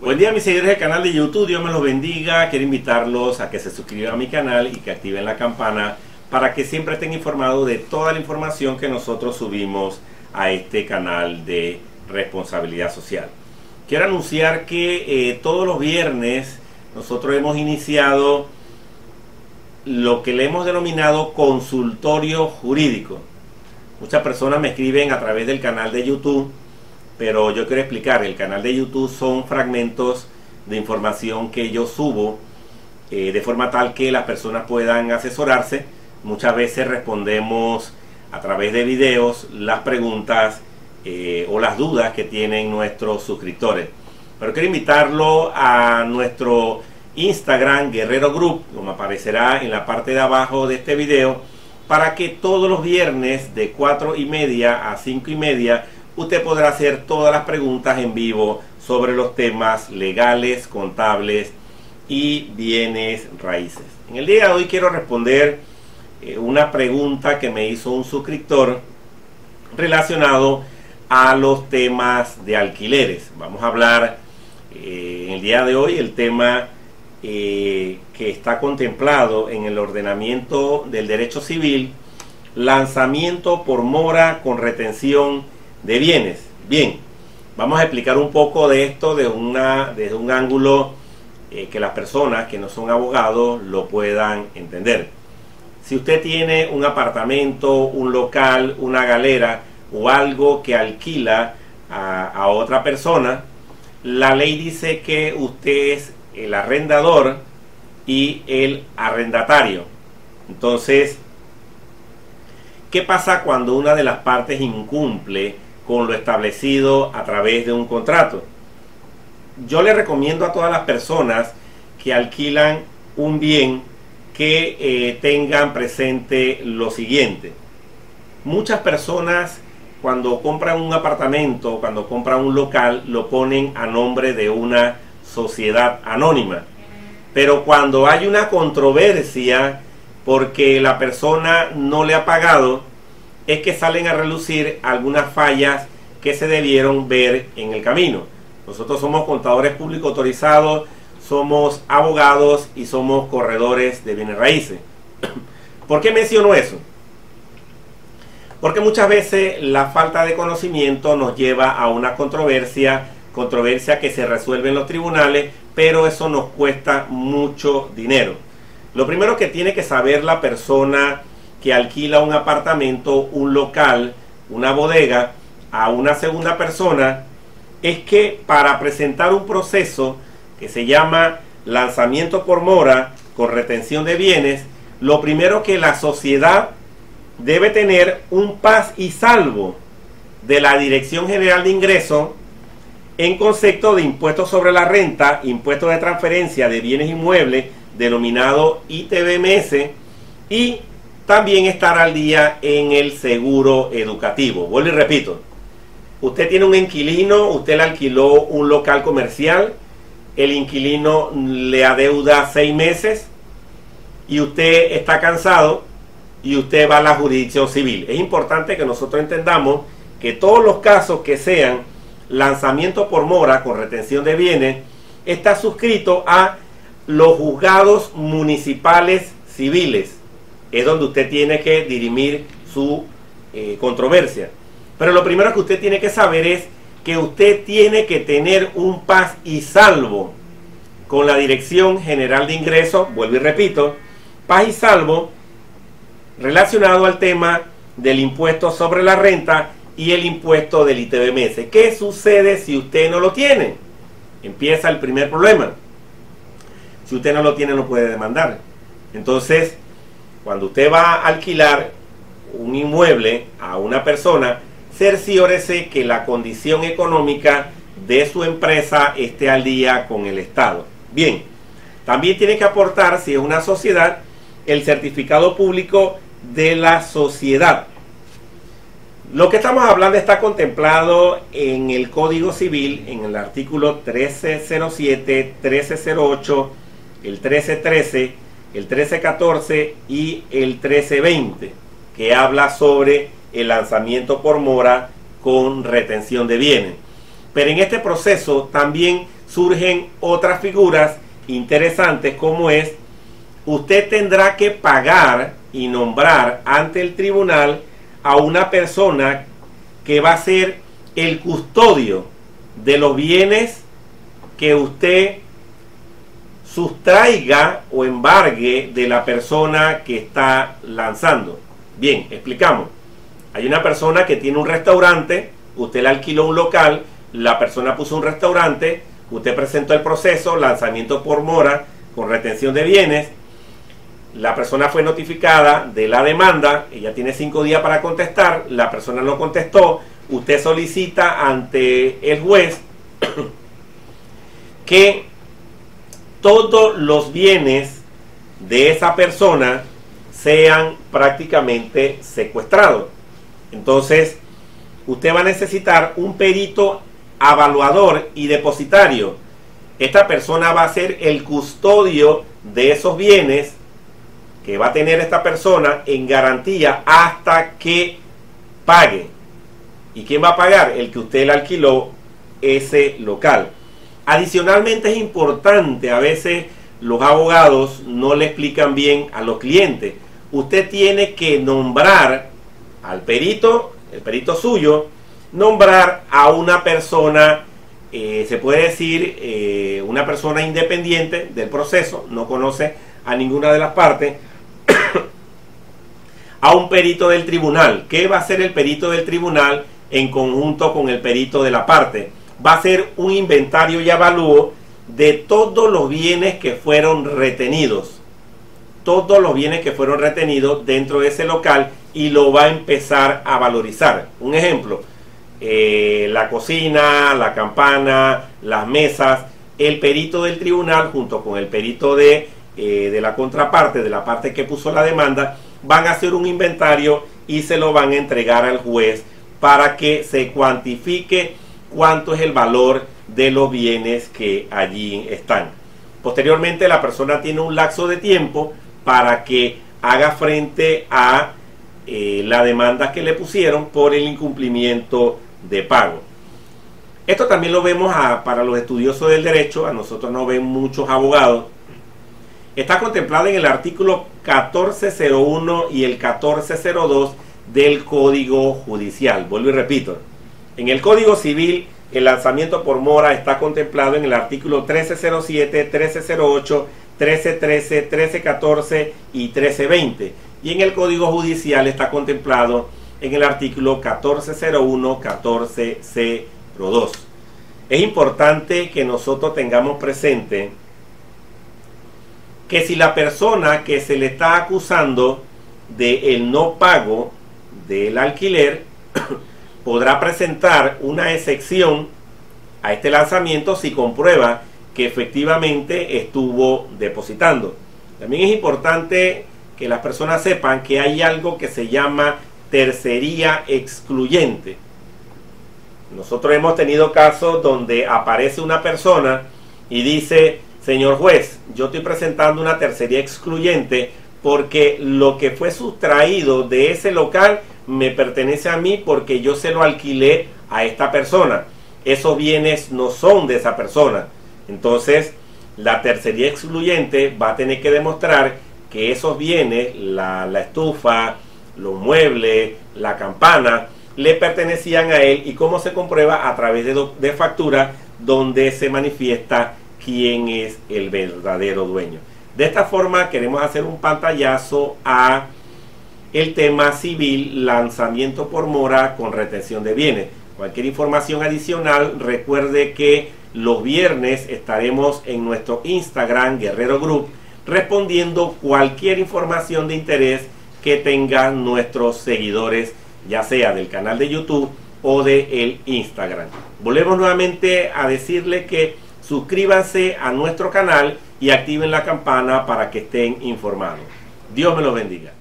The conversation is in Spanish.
Buen día, mis seguidores del canal de YouTube, Dios me los bendiga. Quiero invitarlos a que se suscriban a mi canal y que activen la campana para que siempre estén informados de toda la información que nosotros subimos a este canal de responsabilidad social. Quiero anunciar que todos los viernes nosotros hemos iniciado lo que le hemos denominado consultorio jurídico. Muchas personas me escriben a través del canal de YouTube, pero yo quiero explicar, el canal de YouTube son fragmentos de información que yo subo de forma tal que las personas puedan asesorarse. Muchas veces respondemos a través de videos las preguntas o las dudas que tienen nuestros suscriptores. Pero quiero invitarlo a nuestro Instagram Guerrero Group, como aparecerá en la parte de abajo de este video, para que todos los viernes de 4:30 a 5:30 usted podrá hacer todas las preguntas en vivo sobre los temas legales, contables y bienes raíces. En el día de hoy quiero responder una pregunta que me hizo un suscriptor relacionado a los temas de alquileres. Vamos a hablar en el día de hoy el tema que está contemplado en el ordenamiento del derecho civil: lanzamiento por mora con retención de bienes. Bien, vamos a explicar un poco de esto desde un ángulo que las personas que no son abogados lo puedan entender. Si usted tiene un apartamento, un local, una galera o algo que alquila a otra persona, la ley dice que usted es el arrendador y el arrendatario. Entonces, ¿qué pasa cuando una de las partes incumple con lo establecido a través de un contrato? Yo le recomiendo a todas las personas que alquilan un bien que tengan presente lo siguiente. Muchas personas, cuando compran un apartamento, cuando compran un local, lo ponen a nombre de una sociedad anónima. Pero cuando hay una controversia porque la persona no le ha pagado, es que salen a relucir algunas fallas que se debieron ver en el camino. Nosotros somos contadores públicos autorizados, somos abogados y somos corredores de bienes raíces. ¿Por qué menciono eso? Porque muchas veces la falta de conocimiento nos lleva a una controversia que se resuelve en los tribunales, pero eso nos cuesta mucho dinero. Lo primero que tiene que saber la persona que alquila un apartamento, un local, una bodega a una segunda persona, es que para presentar un proceso que se llama lanzamiento por mora con retención de bienes, lo primero que la sociedad debe tener un paz y salvo de la Dirección General de Ingresos en concepto de impuestos sobre la renta, impuestos de transferencia de bienes inmuebles, denominado ITBMS, y también estar al día en el seguro educativo. Vuelvo y repito, usted tiene un inquilino, usted le alquiló un local comercial, el inquilino le adeuda 6 meses y usted está cansado y usted va a la jurisdicción civil. Es importante que nosotros entendamos que todos los casos que sean lanzamiento por mora con retención de bienes está suscrito a los juzgados municipales civiles. Es donde usted tiene que dirimir su controversia. Pero lo primero que usted tiene que saber es que usted tiene que tener un paz y salvo con la Dirección General de Ingresos. Vuelvo y repito, paz y salvo relacionado al tema del impuesto sobre la renta y el impuesto del ITBMS. ¿Qué sucede si usted no lo tiene? Empieza el primer problema. Si usted no lo tiene, no puede demandar. Entonces, cuando usted va a alquilar un inmueble a una persona, cerciórese que la condición económica de su empresa esté al día con el Estado. Bien, también tiene que aportar, si es una sociedad, el certificado público de la sociedad. Lo que estamos hablando está contemplado en el Código Civil, en el artículo 1307, 1308, el 1313, el 1314 y el 1320, que habla sobre el lanzamiento por mora con retención de bienes. Pero en este proceso también surgen otras figuras interesantes, como es, usted tendrá que pagar y nombrar ante el tribunal a una persona que va a ser el custodio de los bienes que usted sustraiga o embargue de la persona que está lanzando. Bien, explicamos. Hay una persona que tiene un restaurante, usted le alquiló un local, la persona puso un restaurante, usted presentó el proceso, lanzamiento por mora con retención de bienes, la persona fue notificada de la demanda, ella tiene 5 días para contestar, la persona no contestó, usted solicita ante el juez que todos los bienes de esa persona sean prácticamente secuestrados. Entonces, usted va a necesitar un perito evaluador y depositario. Esta persona va a ser el custodio de esos bienes que va a tener esta persona en garantía hasta que pague. ¿Y quién va a pagar? El que usted le alquiló ese local. Adicionalmente, es importante, a veces los abogados no le explican bien a los clientes. Usted tiene que nombrar al perito, el perito suyo, nombrar a una persona, se puede decir, una persona independiente del proceso, no conoce a ninguna de las partes, a un perito del tribunal. ¿Qué va a hacer el perito del tribunal en conjunto con el perito de la parte? Va a hacer un inventario y avalúo de todos los bienes que fueron retenidos. Todos los bienes que fueron retenidos dentro de ese local, y lo va a empezar a valorizar. Un ejemplo, la cocina, la campana, las mesas. El perito del tribunal junto con el perito de la contraparte, de la parte que puso la demanda, van a hacer un inventario y se lo van a entregar al juez para que se cuantifique cuánto es el valor de los bienes que allí están. Posteriormente, la persona tiene un lapso de tiempo para que haga frente a la demanda que le pusieron por el incumplimiento de pago. Esto también lo vemos para los estudiosos del derecho, a nosotros nos ven muchos abogados. Está contemplado en el artículo 1401 y el 1402 del Código Judicial. Vuelvo y repito, en el Código Civil el lanzamiento por mora está contemplado en el artículo 1307, 1308, 1313, 1314 y 1320. Y en el Código Judicial está contemplado en el artículo 1401, 1402. Es importante que nosotros tengamos presente que si la persona que se le está acusando de el no pago del alquiler podrá presentar una excepción a este lanzamiento si comprueba que efectivamente estuvo depositando. También es importante que las personas sepan que hay algo que se llama tercería excluyente. Nosotros hemos tenido casos donde aparece una persona y dice: señor juez, yo estoy presentando una tercería excluyente porque lo que fue sustraído de ese local me pertenece a mí porque yo se lo alquilé a esta persona. Esos bienes no son de esa persona. Entonces, la tercería excluyente va a tener que demostrar que esos bienes, la estufa, los muebles, la campana, le pertenecían a él. ¿Y cómo se comprueba? A través de factura, donde se manifiesta quién es el verdadero dueño. De esta forma queremos hacer un pantallazo a el tema civil, lanzamiento por mora con retención de bienes. Cualquier información adicional, recuerde que los viernes estaremos en nuestro Instagram Guerrero Group respondiendo cualquier información de interés que tengan nuestros seguidores, ya sea del canal de YouTube o de el Instagram. Volvemos nuevamente a decirle que suscríbanse a nuestro canal y activen la campana para que estén informados. Dios me los bendiga.